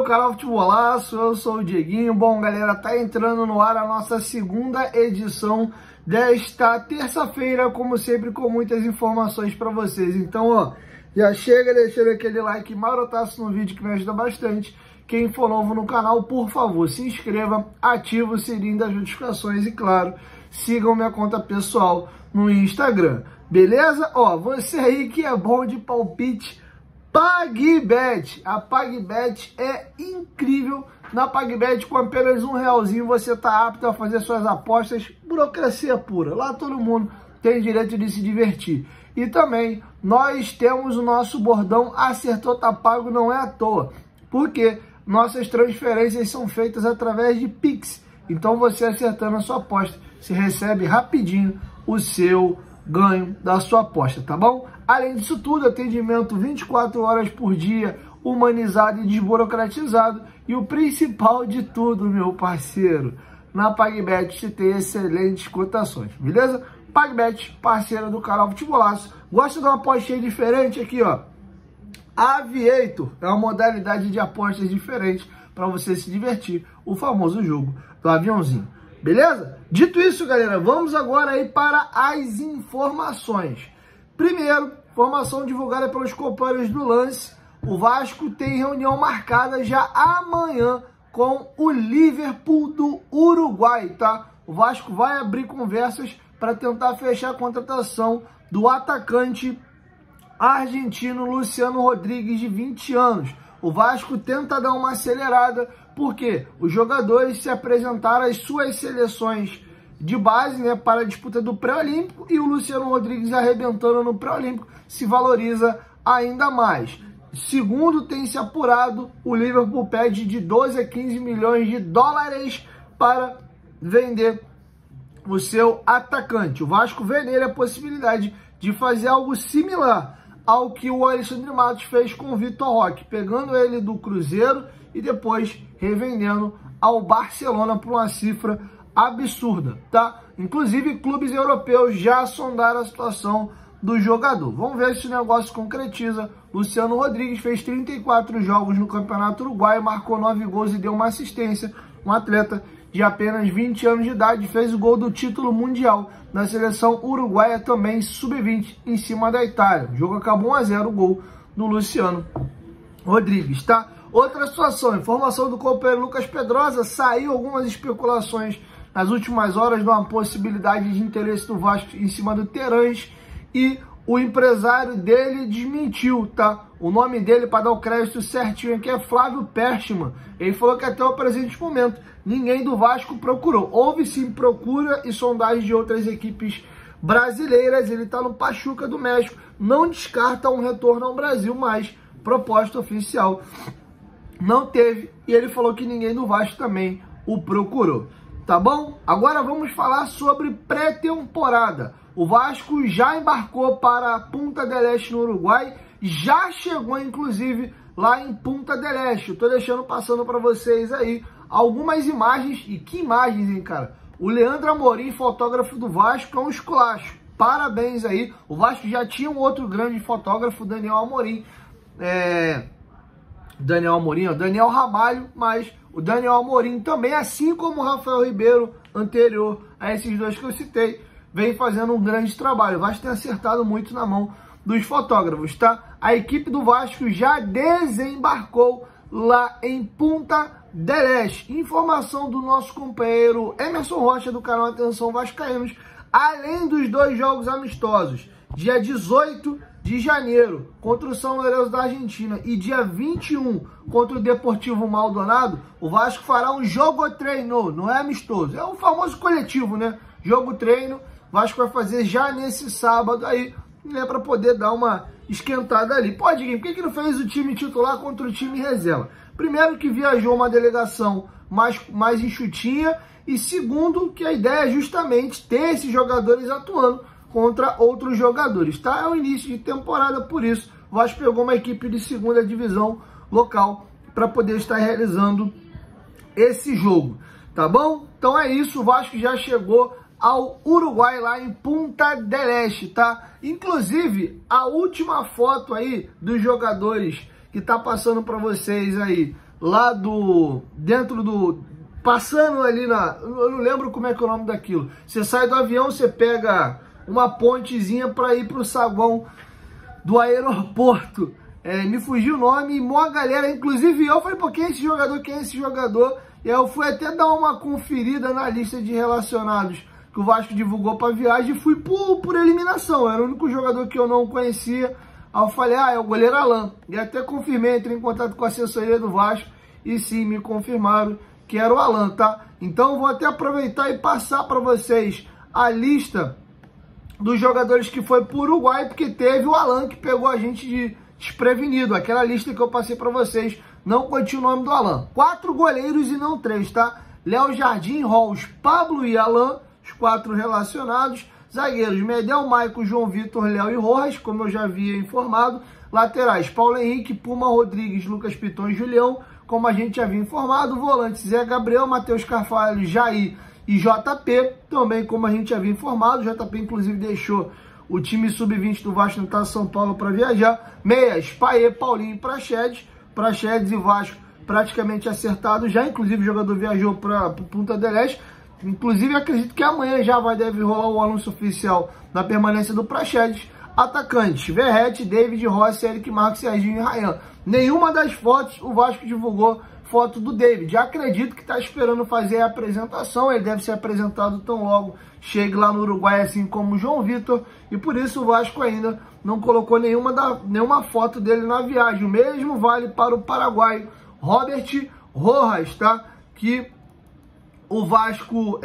canal Futebolaço, eu sou o Dieguinho. Bom, galera, tá entrando no ar a nossa segunda edição desta terça-feira, como sempre, com muitas informações para vocês. Então, ó, já chega deixando aquele like marotaço no vídeo que me ajuda bastante. Quem for novo no canal, por favor, se inscreva, ativa o sininho das notificações e, claro, sigam minha conta pessoal no Instagram, beleza? Ó, você aí que é bom de palpite, PagBet. A PagBet é incrível. Na PagBet, com apenas R$1 você está apto a fazer suas apostas. Burocracia pura. Lá todo mundo tem direito de se divertir. E também nós temos o nosso bordão acertou, tá pago, não é à toa. Porque nossas transferências são feitas através de Pix. Então você acertando a sua aposta, você recebe rapidinho o seu ganho da sua aposta, tá bom? Além disso tudo, atendimento 24 horas por dia, humanizado e desburocratizado. E o principal de tudo, meu parceiro, na PagBet você tem excelentes cotações, beleza? PagBet, parceira do canal Futebolaço. Gosta de uma apostinha diferente aqui, ó? Aviator é uma modalidade de apostas diferente para você se divertir, o famoso jogo do aviãozinho, beleza? Dito isso, galera, vamos agora aí para as informações. Primeiro, informação divulgada pelos companheiros do Lance: o Vasco tem reunião marcada já amanhã com o Liverpool do Uruguai, tá? O Vasco vai abrir conversas para tentar fechar a contratação do atacante argentino Luciano Rodrigues, de 20 anos. O Vasco tenta dar uma acelerada porque os jogadores se apresentaram às suas seleções de base, né, para a disputa do pré-olímpico, e o Luciano Rodrigues arrebentando no pré-olímpico se valoriza ainda mais. Segundo tem se apurado, o Liverpool pede de 12 a 15 milhões de dólares para vender o seu atacante. O Vasco vê nele a possibilidade de fazer algo similar ao que o Alexandre Matos fez com o Vitor Roque, pegando ele do Cruzeiro e depois revendendo ao Barcelona por uma cifra absurda, tá? Inclusive, clubes europeus já sondaram a situação do jogador. Vamos ver se o negócio concretiza. Luciano Rodrigues fez 34 jogos no Campeonato Uruguaio, marcou 9 gols e deu uma assistência. Um atleta de apenas 20 anos de idade, fez o gol do título mundial na seleção uruguaia, também sub-20, em cima da Itália. O jogo acabou 1-0, o gol do Luciano Rodrigues, tá? Outra situação, informação do companheiro Lucas Pedrosa: saiu algumas especulações nas últimas horas de uma possibilidade de interesse do Vasco em cima do Terãs, e o empresário dele desmentiu, tá? O nome dele, para dar o crédito certinho aqui, é Flávio Perchman. Ele falou que até o presente momento ninguém do Vasco procurou. Houve sim procura e sondagem de outras equipes brasileiras. Ele está no Pachuca do México. Não descarta um retorno ao Brasil, mas proposta oficial não teve. E ele falou que ninguém do Vasco também o procurou. Tá bom? Agora vamos falar sobre pré-temporada. O Vasco já embarcou para Punta del Este, no Uruguai. Já chegou, inclusive, lá em Punta del Este. Eu tô deixando passando para vocês aí algumas imagens. E que imagens, hein, cara? O Leandro Amorim, fotógrafo do Vasco, é um esculacho. Parabéns aí. O Vasco já tinha um outro grande fotógrafo, Daniel Amorim. Daniel Ramalho, mas o Daniel Amorim também, assim como o Rafael Ribeiro, anterior a esses dois que eu citei, vem fazendo um grande trabalho. O Vasco tem acertado muito na mão dos fotógrafos, tá? A equipe do Vasco já desembarcou lá em Punta del Este. Informação do nosso companheiro Emerson Rocha, do canal Atenção Vascaínos: além dos 2 jogos amistosos, dia 18 de janeiro contra o São Lourenço da Argentina e dia 21 contra o Deportivo Maldonado, o Vasco fará um jogo-treino, não é amistoso, é o famoso coletivo, né? Jogo-treino, o Vasco vai fazer já nesse sábado aí, né, para poder dar uma esquentada ali. Pode ir, por que não fez o time titular contra o time reserva? Primeiro, que viajou uma delegação mais enxutinha, e segundo, que a ideia é justamente ter esses jogadores atuando contra outros jogadores, tá? É o início de temporada, por isso o Vasco pegou uma equipe de segunda divisão local para poder estar realizando esse jogo, tá bom? Então é isso, o Vasco já chegou ao Uruguai, lá em Punta del Este, tá? Inclusive, a última foto aí dos jogadores que tá passando para vocês aí lá dentro do, passando ali eu não lembro como é que é o nome daquilo. Você sai do avião, você pega uma pontezinha para ir pro saguão do aeroporto. Me fugiu o nome, e uma galera, inclusive eu falei, pô, quem é esse jogador, quem é esse jogador? E aí eu fui até dar uma conferida na lista de relacionados que o Vasco divulgou para viagem e fui por eliminação. Era o único jogador que eu não conhecia. Aí eu falei, é o goleiro Alan. E até confirmei, entrei em contato com a assessoria do Vasco e sim, me confirmaram que era o Alan, tá? Então eu vou até aproveitar e passar para vocês a lista dos jogadores que foi pro Uruguai, porque teve o Alan que pegou a gente de desprevenido. Aquela lista que eu passei para vocês, não continha o nome do Alan. 4 goleiros e não 3, tá? Léo Jardim, Rolls, Pablo e Alan, os 4 relacionados. Zagueiros, Medel, Maico, João Vitor, Léo e Rojas, como eu já havia informado. Laterais, Paulo Henrique, Puma, Rodrigues, Lucas Piton e Julião, como a gente já havia informado. Volantes, Zé Gabriel, Matheus Carvalho, Jair e JP, também como a gente já havia informado. JP, inclusive, deixou o time sub-20 do Vasco no estado de São Paulo para viajar. Meias, Paê, Paulinho e Praxedes. Praxedes e Vasco praticamente acertado já. Inclusive, o jogador viajou para Punta del Este. Inclusive, acredito que amanhã já deve rolar o anúncio oficial da permanência do Praxedes. Atacantes, Verrete, David, Rossi, Eric Marques, Serginho e Ryan. Nenhuma das fotos o Vasco divulgou foto do David. Já acredito que está esperando fazer a apresentação. Ele deve ser apresentado tão logo chegue lá no Uruguai, assim como o João Vitor. E por isso o Vasco ainda não colocou nenhuma foto dele na viagem. O mesmo vale para o paraguaio Robert Rojas, tá? Que o Vasco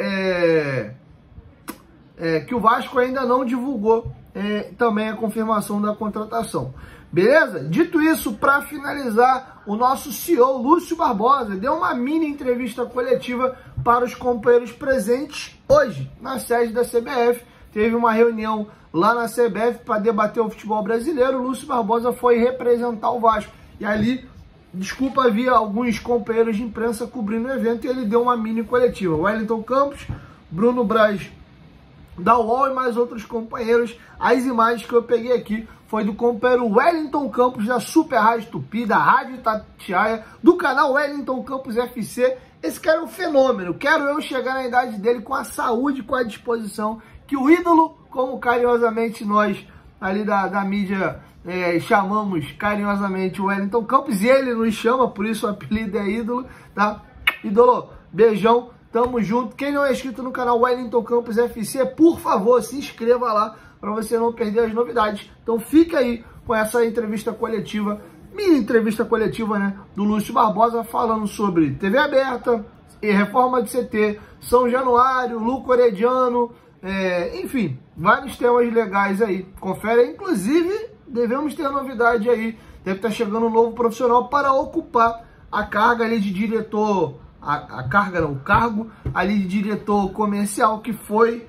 ainda não divulgou também a confirmação da contratação. Beleza? Dito isso, para finalizar, o nosso CEO, Lúcio Barbosa, deu uma mini entrevista coletiva para os companheiros presentes hoje, na sede da CBF. Teve uma reunião lá na CBF para debater o futebol brasileiro. O Lúcio Barbosa foi representar o Vasco. E ali, havia alguns companheiros de imprensa cobrindo o evento e ele deu uma mini coletiva. Wellington Campos, Bruno Braz da UOL e mais outros companheiros. As imagens que eu peguei aqui foi do companheiro Wellington Campos da Super Rádio Tupi, da Rádio Itatiaia, do canal Wellington Campos FC. Esse cara é um fenômeno. Quero eu chegar na idade dele com a saúde, com a disposição que o ídolo, como carinhosamente nós ali da mídia chamamos carinhosamente o Wellington Campos, e ele nos chama, por isso o apelido é ídolo, tá? Ídolo, beijão. Tamo junto. Quem não é inscrito no canal Wellington Campos FC, por favor, se inscreva lá para você não perder as novidades. Então fica aí com essa entrevista coletiva, mini entrevista coletiva, né, do Lúcio Barbosa, falando sobre TV aberta, e reforma de CT, São Januário, Luco Orediano, enfim, vários temas legais aí. Confere aí. Inclusive, devemos ter novidade aí. Deve estar chegando um novo profissional para ocupar a carga ali de diretor... o cargo ali de diretor comercial que foi,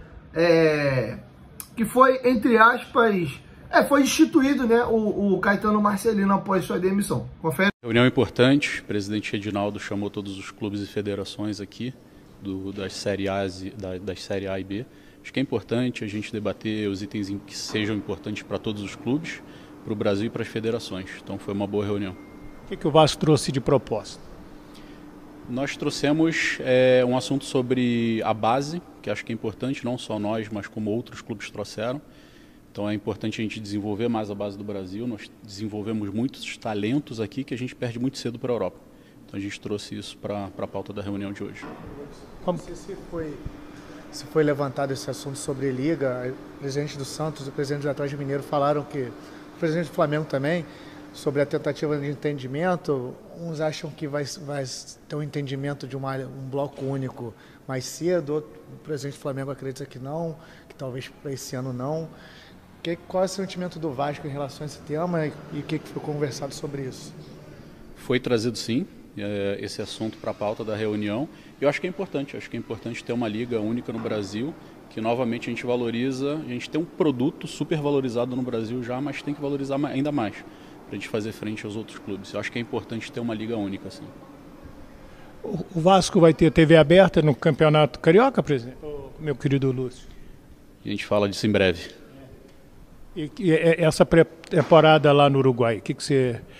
entre aspas, foi instituído, né, o Caetano Marcelino após sua demissão. Confere. Reunião importante, o presidente Reginaldo chamou todos os clubes e federações aqui, das Série A e B. Acho que é importante a gente debater os itens que sejam importantes para todos os clubes, para o Brasil e para as federações. Então foi uma boa reunião. O que o Vasco trouxe de proposta? Nós trouxemos um assunto sobre a base, que acho que é importante, não só nós, mas como outros clubes trouxeram. Então é importante a gente desenvolver mais a base do Brasil. Nós desenvolvemos muitos talentos aqui que a gente perde muito cedo para a Europa. Então a gente trouxe isso para a pauta da reunião de hoje. Como se foi levantado esse assunto sobre Liga, o presidente do Santos e o presidente do Atlético Mineiro falaram que, o presidente do Flamengo também, sobre a tentativa de entendimento. Uns acham que vai ter um entendimento de um bloco único mais cedo, o presidente do Flamengo acredita que não, que talvez para esse ano não. Qual é o sentimento do Vasco em relação a esse tema e o que foi conversado sobre isso? Foi trazido sim, esse assunto para a pauta da reunião. Eu acho que é importante ter uma liga única no Brasil, que novamente a gente valoriza, a gente tem um produto super valorizado no Brasil já, mas tem que valorizar ainda mais, para a gente fazer frente aos outros clubes. Eu acho que é importante ter uma liga única, sim. O Vasco vai ter TV aberta no Campeonato Carioca, presidente? Meu querido Lúcio. A gente fala disso em breve. E essa pré-temporada lá no Uruguai, o que você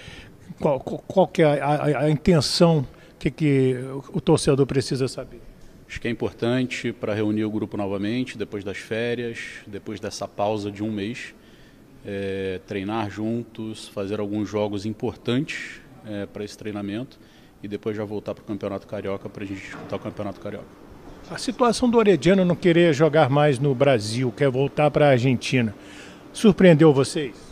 Qual que é a intenção que o torcedor precisa saber? Acho que é importante para reunir o grupo novamente, depois das férias, depois dessa pausa de um mês, treinar juntos, fazer alguns jogos importantes para esse treinamento e depois já voltar para o Campeonato Carioca para a gente disputar o Campeonato Carioca. A situação do Orediano não querer jogar mais no Brasil, quer voltar para a Argentina, surpreendeu vocês?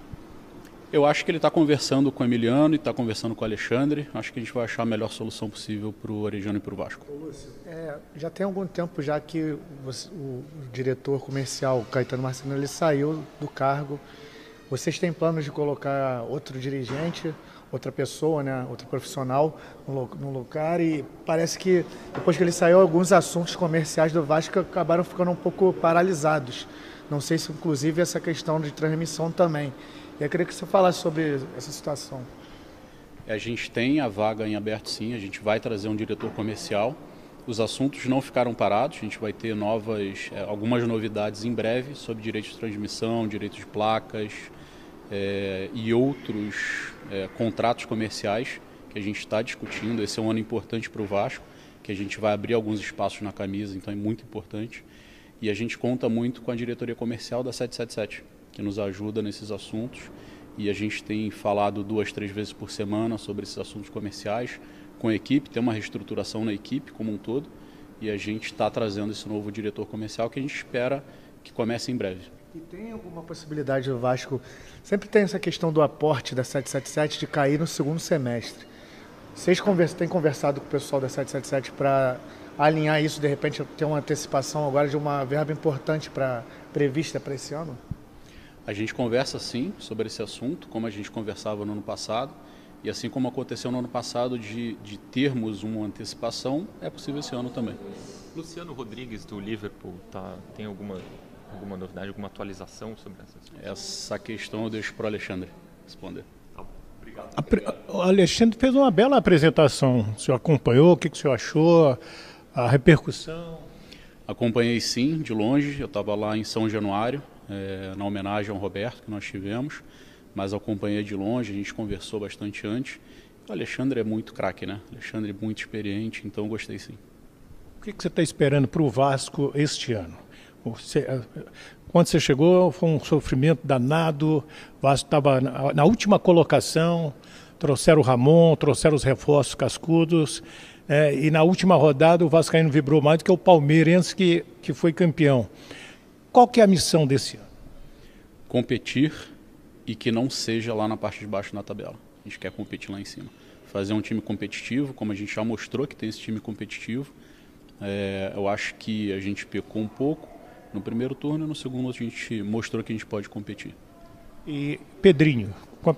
Eu acho que ele está conversando com o Emiliano e está conversando com o Alexandre. Acho que a gente vai achar a melhor solução possível para o Orediano e para o Vasco. Já tem algum tempo já que o diretor comercial, Caetano Marcelino, ele saiu do cargo. Vocês têm planos de colocar outro dirigente, outra pessoa, né, outra profissional no lugar? E parece que depois que ele saiu, alguns assuntos comerciais do Vasco acabaram ficando um pouco paralisados. Não sei se inclusive essa questão de transmissão também. Eu queria que você falasse sobre essa situação. A gente tem a vaga em aberto, sim. A gente vai trazer um diretor comercial. Os assuntos não ficaram parados. A gente vai ter algumas novidades em breve sobre direitos de transmissão, direitos de placas e outros contratos comerciais que a gente está discutindo. Esse é um ano importante para o Vasco, que a gente vai abrir alguns espaços na camisa, então é muito importante. E a gente conta muito com a diretoria comercial da 777. Que nos ajuda nesses assuntos, e a gente tem falado 2, 3 vezes por semana sobre esses assuntos comerciais com a equipe, tem uma reestruturação na equipe como um todo, e a gente está trazendo esse novo diretor comercial que a gente espera que comece em breve. E tem alguma possibilidade do Vasco, sempre tem essa questão do aporte da 777 de cair no segundo semestre. Vocês têm conversado com o pessoal da 777 para alinhar isso, de repente ter uma antecipação agora de uma verba importante prevista para esse ano? A gente conversa sim sobre esse assunto, como a gente conversava no ano passado, e assim como aconteceu no ano passado de termos uma antecipação, é possível esse ano também. Luciano Rodrigues do Liverpool, tem alguma novidade, alguma atualização sobre essa situação? Essa questão eu deixo para o Alexandre responder. Obrigado. O Alexandre fez uma bela apresentação. O senhor acompanhou? O que o senhor achou? A repercussão? Acompanhei sim, de longe. Eu estava lá em São Januário, na homenagem ao Roberto que nós tivemos, mas acompanhei de longe, a gente conversou bastante antes. O Alexandre é muito craque, né? O Alexandre é muito experiente, então gostei sim. O que você está esperando para o Vasco este ano? Quando você chegou, foi um sofrimento danado, o Vasco estava na última colocação, trouxeram o Ramon, trouxeram os reforços cascudos, e na última rodada o Vascaíno vibrou mais do que o Palmeirense que foi campeão. Qual que é a missão desse ano? Competir e que não seja lá na parte de baixo da tabela. A gente quer competir lá em cima. Fazer um time competitivo, como a gente já mostrou que tem esse time competitivo. Eu acho que a gente pecou um pouco no primeiro turno e no segundo a gente mostrou que a gente pode competir. E Pedrinho, como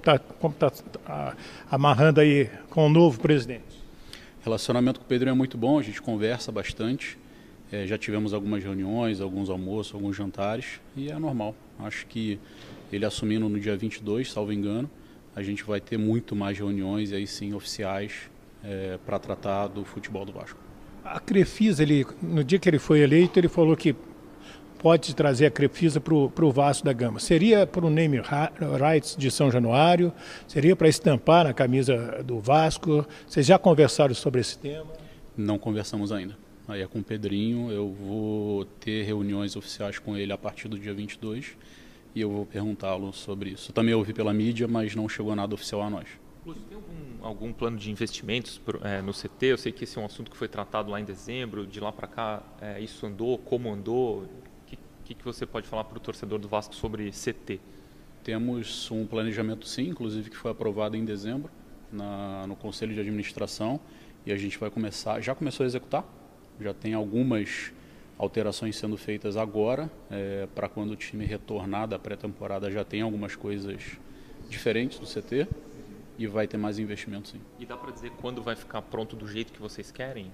está amarrando aí com o novo presidente? Relacionamento com o Pedrinho é muito bom, a gente conversa bastante. Já tivemos algumas reuniões, alguns almoços, alguns jantares, e é normal. Acho que ele assumindo no dia 22, salvo engano, a gente vai ter muito mais reuniões, e aí sim, oficiais, para tratar do futebol do Vasco. A Crefisa, no dia que ele foi eleito, ele falou que pode trazer a Crefisa para o Vasco da Gama. Seria para o name rights de São Januário? Seria para estampar na camisa do Vasco? Vocês já conversaram sobre esse tema? Não conversamos ainda. Aí é com o Pedrinho, eu vou ter reuniões oficiais com ele a partir do dia 22 e eu vou perguntá-lo sobre isso. Eu também ouvi pela mídia, mas não chegou nada oficial a nós. Lúcio, tem algum plano de investimentos no CT? Eu sei que esse é um assunto que foi tratado lá em dezembro, de lá para cá isso andou, como andou? O que você pode falar para o torcedor do Vasco sobre CT? Temos um planejamento sim, inclusive que foi aprovado em dezembro no Conselho de Administração e a gente vai já começou a executar. Já tem algumas alterações sendo feitas agora, para quando o time retornar da pré-temporada já tem algumas coisas diferentes do CT e vai ter mais investimento sim. E dá para dizer quando vai ficar pronto do jeito que vocês querem?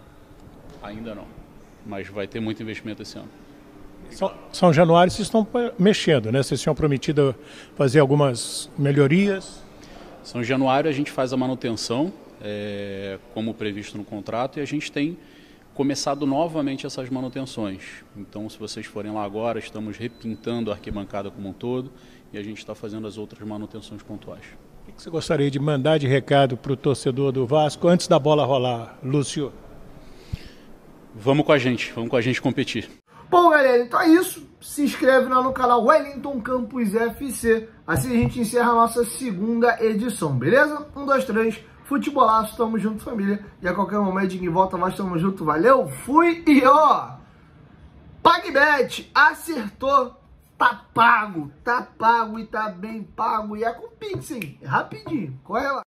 Ainda não, mas vai ter muito investimento esse ano. São Januário vocês estão mexendo, né? Vocês tinham prometido fazer algumas melhorias. São Januário a gente faz a manutenção, como previsto no contrato, e a gente tem começado novamente essas manutenções. Então, se vocês forem lá agora, estamos repintando a arquibancada como um todo e a gente está fazendo as outras manutenções pontuais. O que você gostaria de mandar de recado para o torcedor do Vasco antes da bola rolar, Lúcio? Vamos com a gente competir. Bom, galera, então é isso. Se inscreve lá no canal Wellington Campos FC. Assim a gente encerra a nossa segunda edição, beleza? 1, 2, 3, futebolaço, tamo junto, família. E a qualquer momento de volta, nós tamo junto, valeu, fui e ó! PagBet, acertou, tá pago e tá bem pago. E é com Pix, hein? Rapidinho, corre lá.